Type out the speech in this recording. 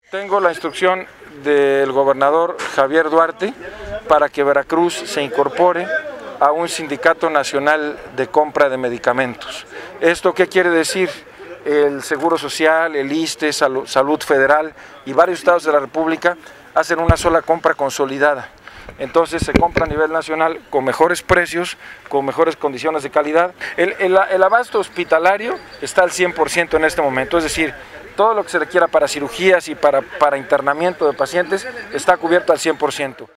Tengo la instrucción del gobernador Javier Duarte para que Veracruz se incorpore a un sindicato nacional de compra de medicamentos. ¿Esto qué quiere decir? El Seguro Social, el ISSSTE, Salud Federal y varios estados de la República hacen una sola compra consolidada. Entonces se compra a nivel nacional con mejores precios, con mejores condiciones de calidad. El abasto hospitalario está al 100% en este momento, es decir, todo lo que se requiera para cirugías y para internamiento de pacientes está cubierto al 100%.